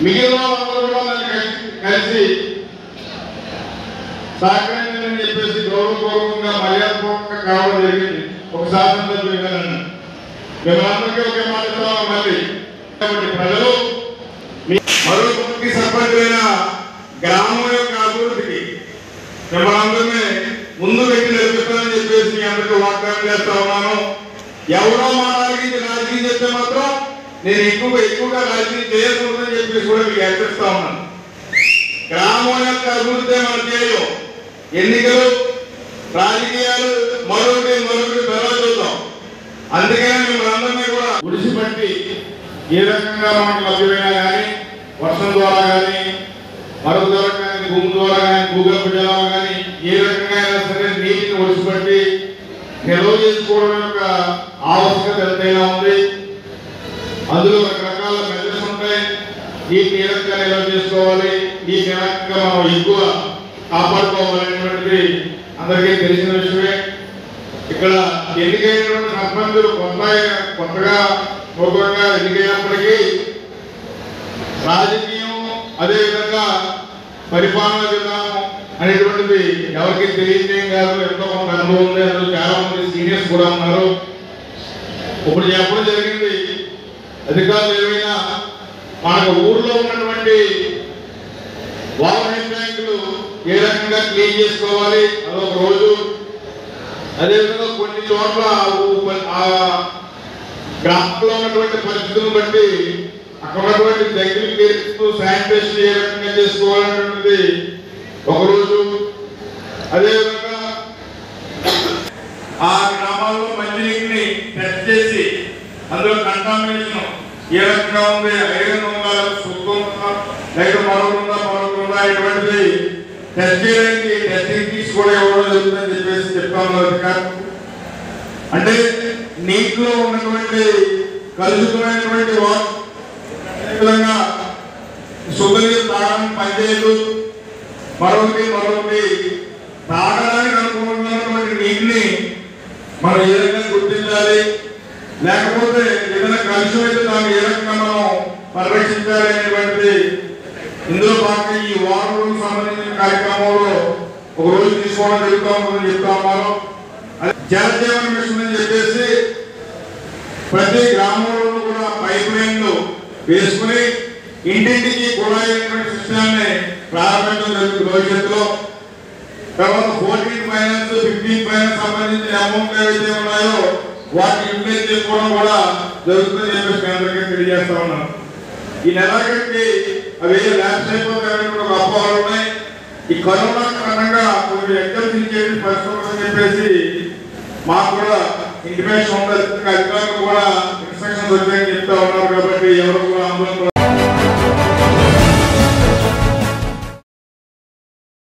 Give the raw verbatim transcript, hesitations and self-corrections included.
మిగిలిన వాళ్ళందరూ కూడా నన్ను కలిసి సహకరించని చెప్పేసి గౌరవపూర్వకంగా మర్యాదపూర్వకంగా కావడం జరిగింది. ఒక శాసనసభ్యులుగా నన్ను మేమందరికీ ఒకే మాట ఇస్తాము. మళ్ళీ ప్రజలు మరో ముఖ్య సర్పంచులైన గ్రామం యొక్క అభివృద్ధికి మిమ్మల్ని ముందు పెట్టి నడిపిస్తానని చెప్పేసి మీ అందరికీ వాగ్దానం చేస్తా ఉన్నాను. ఎవరో మా రాజకీయ రాజకీయం చెప్తే మాత్రం నేను ఎక్కువగా ఎక్కువగా రాజకీయం చేయకూడదని చెప్పేసి కూడా మీకు హెచ్చరిస్తా ఉన్నాను. గ్రామం యొక్క అభివృద్ధి మనం చేయలేం. ఎన్నికలు రాజకీయాలు మరొకటి మరొకటి తర్వాత చూద్దాం. అందుకనే మిమ్మల్ని అందరినీ కూడా గుడిసి బట్టి ఏ రకంగా మనకు లభ్యమైనా కానీ వర్షం ద్వారా కానీ మరొక ద్వారా కానీ భూమి ద్వారా కానీ భూగర్భ జలాలు కానీ ఏ రకంగా అయినా సరే నీటిని ఒడిసిపట్టి నిల్వ చేసుకోవడం యొక్క ఆవశ్యకత ఎంతైనా ఉంది. అందులో రకరకాల మెజర్స్ ఉంటాయి. నీటిని ఏ రకంగా నిల్వ చేసుకోవాలి, నీటిని ఏ రకంగా మనం ఎక్కువ కాపాడుకోవాలనేటువంటిది అందరికీ తెలిసిన విషయమే. ఇక్కడ ఎన్నికైనటువంటి సర్పంచులు కొత్త కొత్తగా నూతనంగా ఎన్నికైనప్పటికీ రాజకీయం అదేవిధంగా పరిపాలన విధానం అనేటువంటిది ఎవరికి తెలియజేయం కాదు. ఎంతో కొంత అనుభవం ఉంది. అందులో చాలా మంది సీనియర్స్ కూడా ఉన్నారు. ఇప్పుడు చెప్పడం జరిగింది, అధికారులు ఏమైనా మనకు ఊర్లో ఉన్నటువంటి వాటర్ ట్యాంకులు ఏ రకంగా క్లీన్ చేసుకోవాలి అదొక రోజు. అదేవిధంగా కొన్ని చోట్ల ఆ గ్రామంలో ఉన్నటువంటి పరిస్థితులను బట్టి అక్కడ ఉన్నటువంటి దగ్గర తీరుస్తూ శానిటేషన్ ఏ రకంగా చేసుకోవాలనేటువంటిది ఒకరోజు. అదేవిధంగా ఆ గ్రామాల్లో మంచినీటిని టెస్ట్ చేసి అందులో కంటామినేషన్ ఏ రకంగా ఉంది, ఐరన్ ఉందా, సుఖం ఉందా, లేక మరొకటి ఉందా మరొకటి ఉందా ఇటువంటిది టెస్ట్ చేయడానికి టెస్టింగ్ కిట్స్ కూడా ఇవ్వడం జరుగుతుందని చెప్పేసి చెప్తాను అధికారులు. అంటే నీటిలో ఉన్నటువంటి కలుషితమైనటువంటి వాటర్ అదేవిధంగా శుద్ధ నీరు తాగడానికి పనిచేయదు. మరొకటి మరొకటి తాగడానికి అనుకూలమైనటువంటి నీటిని మనం ఏ రకంగా గుర్తించాలి, లేకపోతే ఏదైనా కలుషితం అయితే దాన్ని ఏ రకంగా మనం పరిరక్షించాలి అనేటువంటిది ఇందులో భాగంగా ఈ వాటర్ సంబంధించిన కార్యక్రమంలో ఒక రోజు తీసుకోవడం జరుగుతూ ఉంటుందని చెప్తా ఉన్నారు. జలజీవన మిషన్ అని చెప్పేసి ప్రతి గ్రామంలో కూడా పైప్ లైన్లు వేసుకుని ఇంటింటికి కుళాయి సిస్టాన్ని ప్రారంభించడం జరుగుతుంది భవిష్యత్తులో. తర్వాత ఫోర్టీన్ ఫైనాన్స్ ఫిఫ్టీన్ ఫైనాన్స్ సంబంధించిన అమౌంట్ ఏవైతే ఉన్నాయో వాటిని యూటిలైజ్ చేసుకోవడం కూడా జరుగుతుందని చెప్పేసి అందరికీ తెలియజేస్తా ఉన్నాను. ఈ నెలకి అవి ల్యాబ్స్ అయిపోతాయని ఒక అపోహలు ఉన్నాయి. ఈ కరోనా కారణంగా కొన్ని ఎగ్జామ్స్ ఇచ్చేది పరిస్థితులు చెప్పేసి మాకు కూడా ఇంటిమేషన్ ఉంటుంది. అధికారులు కూడా ఇన్స్ట్రక్షన్స్ వచ్చాయని చెప్తా ఉన్నారు. కాబట్టి ఎవరు కూడా ఆందోళన